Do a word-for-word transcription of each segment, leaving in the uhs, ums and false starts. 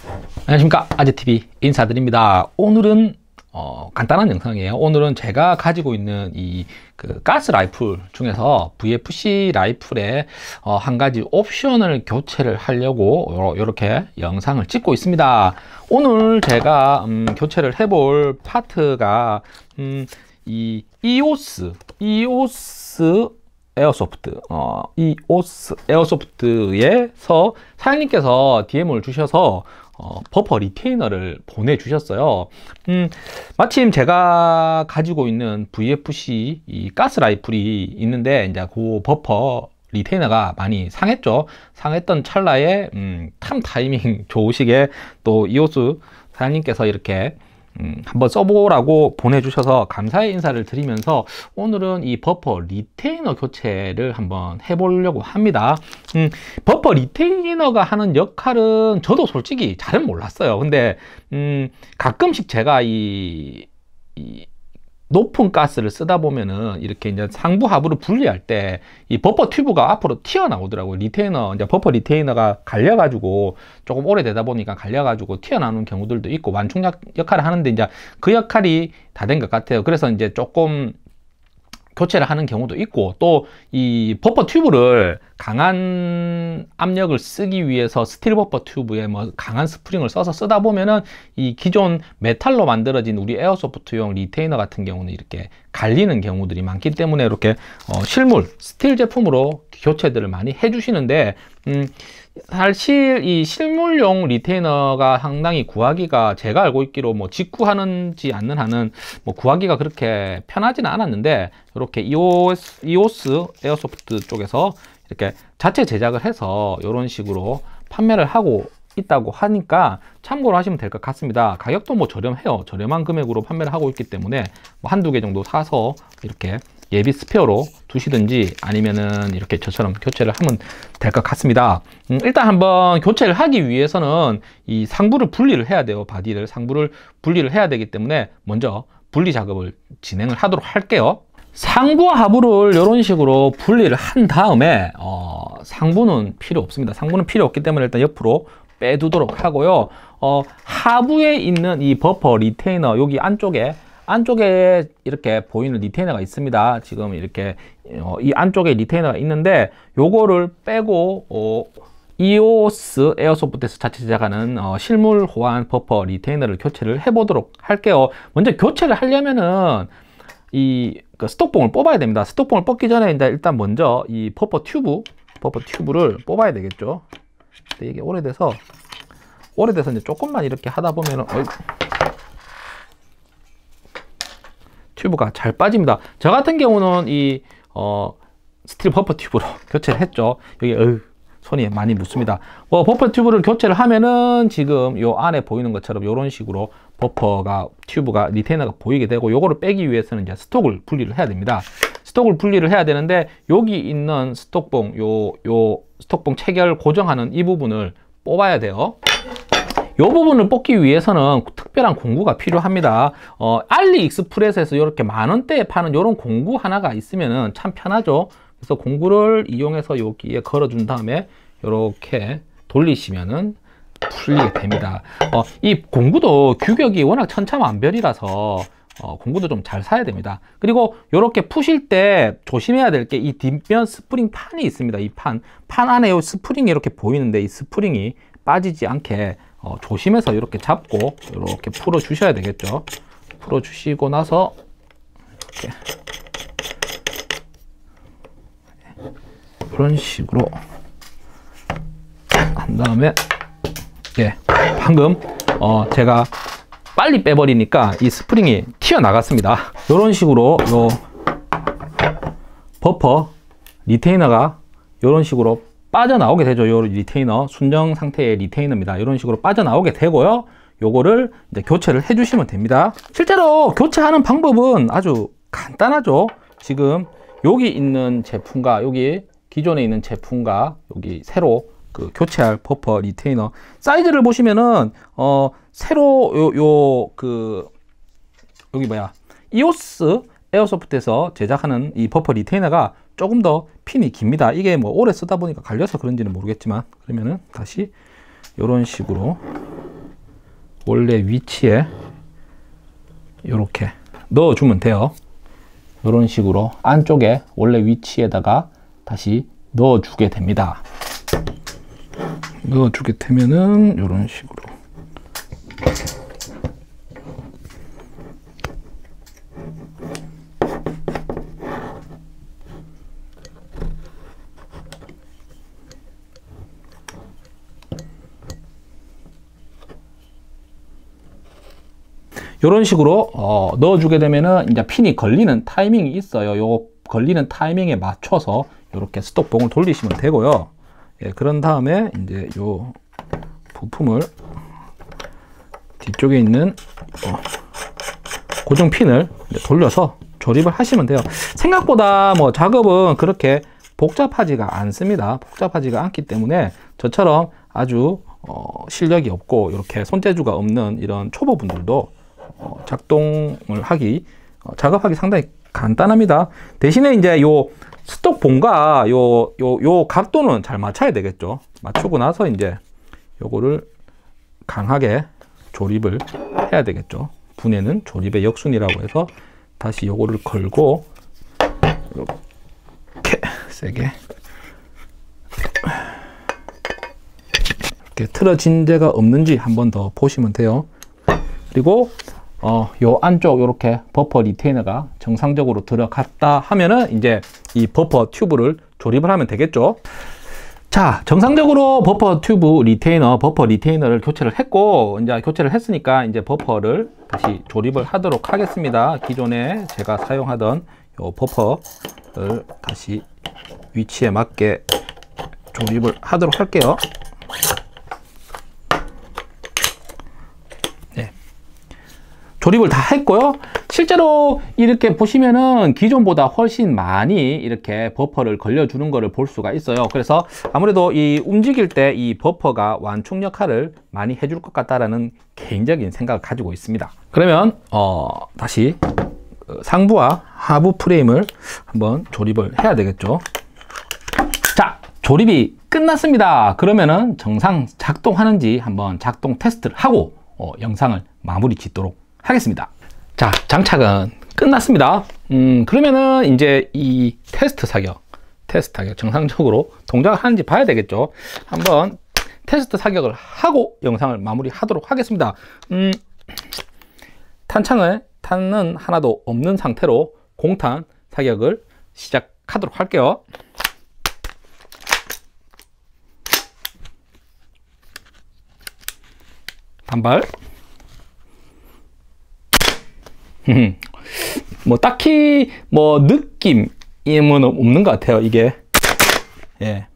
안녕하십니까, 아재티비 인사드립니다. 오늘은 어, 간단한 영상이에요. 오늘은 제가 가지고 있는 이 그 가스 라이플 중에서 브이에프씨 라이플의 어, 한 가지 옵션을 교체를 하려고 이렇게 영상을 찍고 있습니다. 오늘 제가 음, 교체를 해볼 파트가 음, 이 이오스 이오스 에어소프트 어, 이오스 에어소프트에서 사장님께서 디엠을 주셔서 어, 버퍼 리테이너를 보내주셨어요. 음, 마침 제가 가지고 있는 브이에프씨 이 가스 라이플이 있는데 이제 그 버퍼 리테이너가 많이 상했죠. 상했던 찰나에 음, 참 타이밍 좋으시게 또 이오스 사장님께서 이렇게 음, 한번 써보라고 보내주셔서 감사의 인사를 드리면서 오늘은 이 버퍼 리테이너 교체를 한번 해보려고 합니다. 음, 버퍼 리테이너가 하는 역할은 저도 솔직히 잘은 몰랐어요. 근데 음, 가끔씩 제가 이, 이 높은 가스를 쓰다 보면은 이렇게 이제 상부 하부를 분리할 때 이 버퍼 튜브가 앞으로 튀어나오더라고요. 리테이너, 이제 버퍼 리테이너가 갈려가지고 조금 오래되다 보니까 갈려가지고 튀어나오는 경우들도 있고 완충 역할을 하는데 이제 그 역할이 다 된 것 같아요. 그래서 이제 조금 교체를 하는 경우도 있고 또 이 버퍼 튜브를 강한 압력을 쓰기 위해서 스틸 버퍼 튜브에 뭐 강한 스프링을 써서 쓰다 보면은 이 기존 메탈로 만들어진 우리 에어소프트용 리테이너 같은 경우는 이렇게 갈리는 경우들이 많기 때문에 이렇게 어 실물 스틸 제품으로 교체들을 많이 해주시는데 음 사실 이 실물용 리테이너가 상당히 구하기가 제가 알고 있기로 뭐 직구하는지 않는 한은 뭐 구하기가 그렇게 편하지는 않았는데 이렇게 이오스, 이오스 에어소프트 쪽에서 이렇게 자체 제작을 해서 이런 식으로 판매를 하고 있다고 하니까 참고로 하시면 될 것 같습니다. 가격도 뭐 저렴해요. 저렴한 금액으로 판매를 하고 있기 때문에 뭐 한두 개 정도 사서 이렇게 예비 스페어로 두시든지 아니면은 이렇게 저처럼 교체를 하면 될 것 같습니다. 음, 일단 한번 교체를 하기 위해서는 이 상부를 분리를 해야 돼요. 바디를 상부를 분리를 해야 되기 때문에 먼저 분리 작업을 진행을 하도록 할게요. 상부와 하부를 이런 식으로 분리를 한 다음에 어, 상부는 필요 없습니다. 상부는 필요 없기 때문에 일단 옆으로 빼두도록 하고요. 어, 하부에 있는 이 버퍼 리테이너 여기 안쪽에 안쪽에 이렇게 보이는 리테이너가 있습니다. 지금 이렇게 어, 이 안쪽에 리테이너가 있는데 요거를 빼고 어, 이오스 에어소프트에서 자체 제작하는 어, 실물 호환 버퍼 리테이너를 교체를 해보도록 할게요. 먼저 교체를 하려면은 이 그 스톡봉을 뽑아야 됩니다. 스톡봉을 뽑기 전에 이제 일단 먼저 이 버퍼 튜브 버퍼 튜브를 뽑아야 되겠죠. 근데 이게 오래돼서 오래돼서 이제 조금만 이렇게 하다 보면은 어이, 튜브가 잘 빠집니다. 저 같은 경우는 이 어, 스틸 버퍼 튜브로 교체를 했죠. 여기 어휴, 손이 많이 묻습니다. 어, 버퍼 튜브를 교체를 하면은 지금 요 안에 보이는 것처럼 이런 식으로 버퍼가 튜브가 리테이너가 보이게 되고 요거를 빼기 위해서는 이제 스톡을 분리를 해야 됩니다. 스톡을 분리를 해야 되는데 여기 있는 스톡봉 요 요 스톡봉 체결 고정하는 이 부분을 뽑아야 돼요. 이 부분을 뽑기 위해서는 특별한 공구가 필요합니다. 어, 알리익스프레스에서 이렇게 만원대에 파는 이런 공구 하나가 있으면 참 편하죠. 그래서 공구를 이용해서 여기에 걸어준 다음에 이렇게 돌리시면은 풀리게 됩니다. 어, 이 공구도 규격이 워낙 천차만별이라서 어, 공구도 좀 잘 사야 됩니다. 그리고 이렇게 푸실 때 조심해야 될 게 이 뒷면 스프링 판이 있습니다. 이 판, 판 안에 이 스프링이 이렇게 보이는데 이 스프링이 빠지지 않게 어, 조심해서 이렇게 잡고 이렇게 풀어 주셔야 되겠죠. 풀어 주시고 나서 이렇게 이런 식으로 한 다음에 예, 방금 어, 제가 빨리 빼버리니까 이 스프링이 튀어나갔습니다. 이런 식으로 요 버퍼 리테이너가 이런 식으로 빠져나오게 되죠. 요 리테이너, 순정 상태의 리테이너입니다. 이런 식으로 빠져나오게 되고요. 요거를 이제 교체를 해주시면 됩니다. 실제로 교체하는 방법은 아주 간단하죠. 지금 여기 있는 제품과 여기 기존에 있는 제품과 여기 새로 그 교체할 버퍼 리테이너 사이즈를 보시면은 어 새로 요 요 그 여기 뭐야 이오스 에어소프트에서 제작하는 이 버퍼 리테이너가 조금 더 핀이 깁니다. 이게 뭐 오래 쓰다 보니까 갈려서 그런지는 모르겠지만, 그러면은 다시 이런 식으로 원래 위치에 이렇게 넣어주면 돼요. 이런 식으로 안쪽에 원래 위치에다가 다시 넣어주게 됩니다. 넣어주게 되면은 이런 식으로 이런 식으로 어, 넣어주게 되면은 이제 핀이 걸리는 타이밍이 있어요. 요 걸리는 타이밍에 맞춰서 이렇게 스톡봉을 돌리시면 되고요. 예, 그런 다음에 이제 요 부품을 뒤쪽에 있는 어, 고정 핀을 돌려서 조립을 하시면 돼요. 생각보다 뭐 작업은 그렇게 복잡하지가 않습니다. 복잡하지가 않기 때문에 저처럼 아주 어, 실력이 없고 이렇게 손재주가 없는 이런 초보분들도 어, 작동을 하기, 어, 작업하기 상당히 간단합니다. 대신에 이제 요 스톡봉과 요, 요, 요 각도는 잘 맞춰야 되겠죠. 맞추고 나서 이제 요거를 강하게 조립을 해야 되겠죠. 분해는 조립의 역순이라고 해서 다시 요거를 걸고 이렇게 세게 이렇게 틀어진 데가 없는지 한번 더 보시면 돼요. 그리고 어, 요 안쪽 이렇게 버퍼 리테이너가 정상적으로 들어갔다 하면은 이제 이 버퍼 튜브를 조립을 하면 되겠죠. 자, 정상적으로 버퍼 튜브 리테이너, 버퍼 리테이너를 교체를 했고, 이제 교체를 했으니까 이제 버퍼를 다시 조립을 하도록 하겠습니다. 기존에 제가 사용하던 요 버퍼를 다시 위치에 맞게 조립을 하도록 할게요. 조립을 다 했고요. 실제로 이렇게 보시면은 기존보다 훨씬 많이 이렇게 버퍼를 걸려주는 거를 볼 수가 있어요. 그래서 아무래도 이 움직일 때 이 버퍼가 완충 역할을 많이 해줄 것 같다라는 개인적인 생각을 가지고 있습니다. 그러면 어, 다시 상부와 하부 프레임을 한번 조립을 해야 되겠죠. 자, 조립이 끝났습니다. 그러면은 정상 작동하는지 한번 작동 테스트를 하고 어, 영상을 마무리 짓도록 하겠습니다. 자, 장착은 끝났습니다. 음, 그러면은 이제 이 테스트 사격, 테스트 사격 정상적으로 동작을 하는지 봐야 되겠죠. 한번 테스트 사격을 하고 영상을 마무리하도록 하겠습니다. 음, 탄창을 탄은 하나도 없는 상태로 공탄 사격을 시작하도록 할게요. 단발. 뭐 딱히 뭐 느낌은 없는 것 같아요. 이게 예.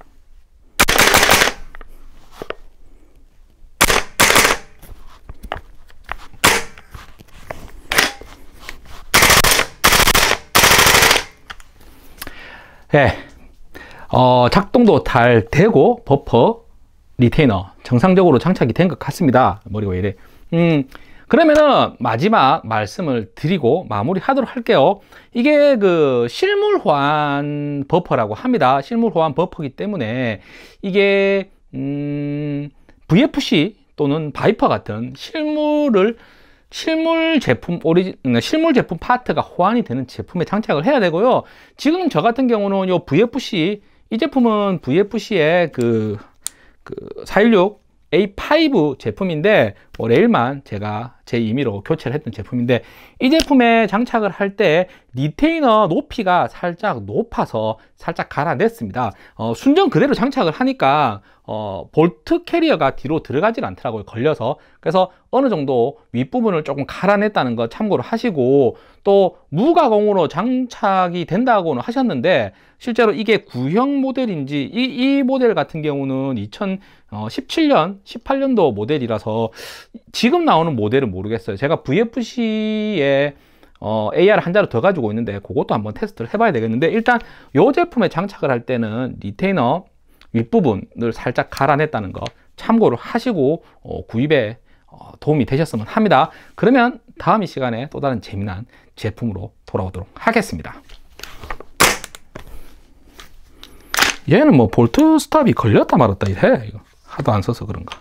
예. 어, 작동도 잘 되고 버퍼 리테이너 정상적으로 장착이 된 것 같습니다. 머리가 왜 이래? 음. 그러면은 마지막 말씀을 드리고 마무리 하도록 할게요. 이게 그 실물 호환 버퍼라고 합니다. 실물 호환 버퍼이기 때문에 이게 음 브이에프씨 또는 바이퍼 같은 실물을 실물 제품 오리진 실물 제품 파트가 호환이 되는 제품에 장착을 해야 되고요. 지금 저 같은 경우는 요 브이에프씨 이 제품은 브이에프씨의 그, 그 사일육 에이 파이브 제품인데 뭐 레일만 제가 제 임의로 교체를 했던 제품인데 이 제품에 장착을 할 때 리테이너 높이가 살짝 높아서 살짝 갈아냈습니다. 어, 순정 그대로 장착을 하니까 어, 볼트 캐리어가 뒤로 들어가질 않더라고요. 걸려서. 그래서 어느 정도 윗부분을 조금 갈아냈다는 거 참고로 하시고, 또 무가공으로 장착이 된다고는 하셨는데 실제로 이게 구형 모델인지 이, 이 모델 같은 경우는 이천십칠 년, 십팔 년도 모델이라서 지금 나오는 모델은 모르겠어요. 제가 브이에프씨에 어, 에이알 한 자루 더 가지고 있는데 그것도 한번 테스트를 해봐야 되겠는데, 일단 이 제품에 장착을 할 때는 리테이너 윗부분을 살짝 갈아냈다는 거 참고를 하시고 어, 구입에 어, 도움이 되셨으면 합니다. 그러면 다음 이 시간에 또 다른 재미난 제품으로 돌아오도록 하겠습니다. 얘는 뭐 볼트 스탑이 걸렸다 말았다 이래. 이거 하도 안 써서 그런가.